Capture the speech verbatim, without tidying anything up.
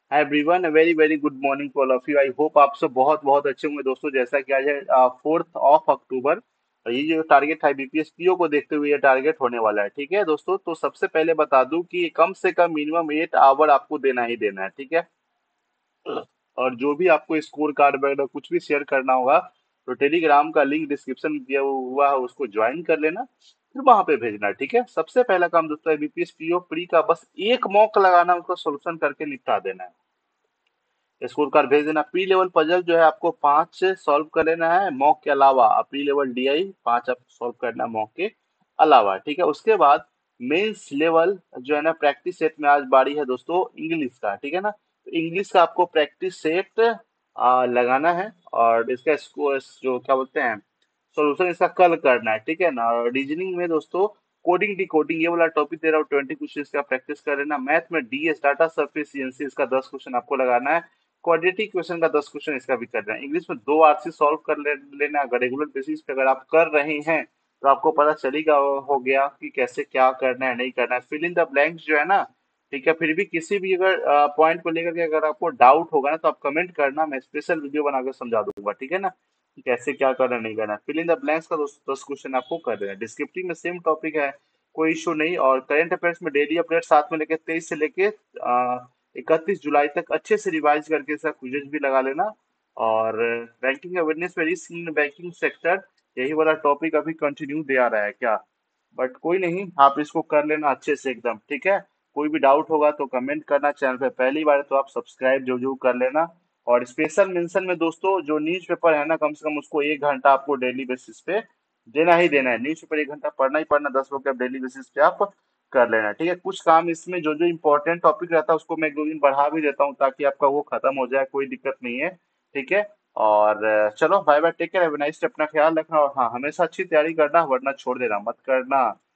Hi everyone, very very good morning to all of you. I hope आप सब बहुत बहुत अच्छे होंगे दोस्तों। जैसा कि आज है फोर्थ ऑफ अक्टूबर, और ये जो टारगेट है बीपीएस पीओ को देखते हुए ये टारगेट होने वाला है। ठीक है दोस्तों, तो सबसे पहले बता दूं कि कम से कम मिनिमम एट आवर आपको देना ही देना है। ठीक है, और जो भी आपको स्कोर कार्ड वगैरह कुछ भी शेयर करना होगा तो टेलीग्राम का लिंक डिस्क्रिप्शन में दिया हुआ है, उसको ज्वाइन कर लेना, फिर वहां पे भेजना। ठीक है, सबसे पहला काम दोस्तों है बीपीएस पीओ प्री का बस एक मॉक लगाना, उसका सोल्यूशन करके निपटा देना है। स्कोर कार्ड भेज देना। प्री लेवल पजल जो है आपको पांच सॉल्व कर लेना है मॉक के अलावा। प्री लेवल डीआई पांच आप सॉल्व करना है मॉक के अलावा। ठीक है, उसके बाद मेंस लेवल जो है ना प्रैक्टिस सेट में आज बारी है दोस्तों इंग्लिश का। ठीक है ना, तो इंग्लिश का आपको प्रैक्टिस सेट आ, लगाना है, और इसका स्कोर जो क्या बोलते हैं सोल्यूशन इसका कल करना है। ठीक है ना, रीजनिंग में दोस्तों कोडिंग डी कोडिंग ये वाला टॉपिक दे रहा हूँ, ट्वेंटी क्वेश्चन का प्रैक्टिस कर लेना। मैथ में डीएस डाटा सफिशिएंसी इसका दस क्वेश्चन आपको लगाना है। क्वाड्रेटिक क्वेश्चन का दस क्वेश्चन इसका भी करना है। इंग्लिश में दो आरसी सॉल्व कर ले, लेना। अगर रेगुलर बेसिस पे अगर आप कर रहे हैं तो आपको पता चलेगा हो गया कि कैसे क्या करना है नहीं करना है। फिल इन द ब्लैंक्स जो है ना, ठीक है, फिर भी किसी भी अगर पॉइंट को लेकर के अगर आपको डाउट होगा ना तो आप कमेंट करना, मैं स्पेशल वीडियो बनाकर समझा दूंगा। ठीक है ना, कि कैसे क्या करना है, नहीं करना। फिल इन द ब्लैंक्स का दस दस क्वेश्चन आपको कर देना है। डिस्क्रिप्टिव में सेम टॉपिक है, कोई इशू नहीं। और करंट अफेयर्स में डेली अपडेट साथ में लेके तेईस से लेके इकतीस जुलाई तक अच्छे से रिवाइज करके इसका क्विज भी लगा लेना। और बैंकिंग अवेयरनेस में रिस्क इन बैंकिंग सेक्टर, यही वाला टॉपिक अभी कंटिन्यू दे आ रहा है क्या, बट कोई नहीं, आप इसको कर लेना अच्छे से एकदम। ठीक है, कोई भी डाउट होगा तो कमेंट करना। चैनल पे पहली बार है तो आप सब्सक्राइब जो जो कर लेना। और स्पेशल मेंशन में दोस्तों जो न्यूज़पेपर है ना, कम से कम उसको एक घंटा आपको डेली बेसिस पे देना ही देना है। न्यूज़पेपर एक घंटा पढ़ना ही पढ़ना, दस बुक आप डेली बेसिस पे आप कर लेना। ठीक है, कुछ काम इसमें जो जो इंपॉर्टेंट टॉपिक रहता है उसको मैं एक दो दिन बढ़ा भी देता हूँ ताकि आपका वो खत्म हो जाए, कोई दिक्कत नहीं है। ठीक है, और अ, चलो bye bye, take care, have a nice day, अपना ख्याल रखना। और हाँ, हमेशा अच्छी तैयारी करना, वरना छोड़ देना मत करना।